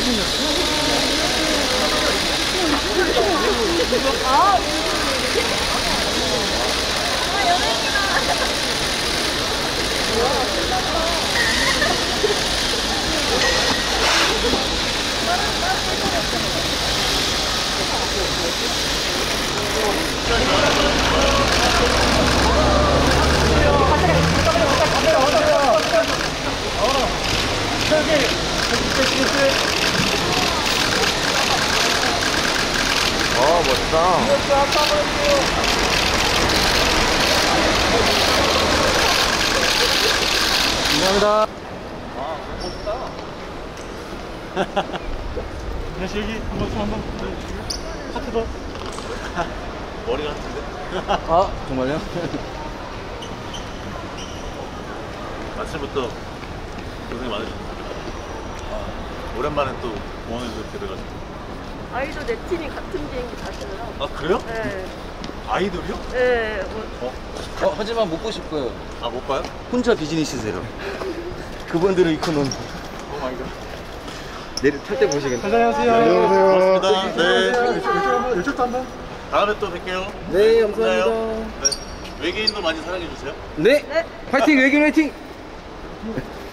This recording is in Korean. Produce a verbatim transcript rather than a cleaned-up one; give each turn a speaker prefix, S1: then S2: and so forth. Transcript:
S1: 아, 연예인이다.
S2: 어, 멋있다. 감사합니다.
S3: 아, 멋있다. 다시 여기 한번 손 한번 하트 더. 머리 같은데?
S2: 아, 정말요?
S3: 아침부터 고생 많으셨어요. 아, 오랜만에 또 공원에서 이렇게 돼가지고.
S1: 아이도 내 팀이 같은 비행기 타시더라.
S3: 아, 그래요?
S1: 네.
S3: 아이돌이요?
S1: 네. 뭐,
S3: 어?
S2: 어, 하지만 못 보실 거예요.
S3: 아, 못 봐요?
S2: 혼자 비즈니스세요. 그분들은 이코노미.
S3: 오 마이 갓.
S2: 내일 탈 때 보시겠네요.
S3: 안녕하세요. 고맙습니다. 네.
S4: 이쪽도 한번.
S3: 다음에 또 뵐게요.
S2: 네, 감사합니다.
S3: 네. 외계인도 많이 사랑해주세요.
S2: 네.
S1: 네.
S2: 화이팅, 외길 화이팅!